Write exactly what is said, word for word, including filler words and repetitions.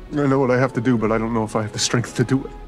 I know what I have to do, but I don't know if I have the strength to do it.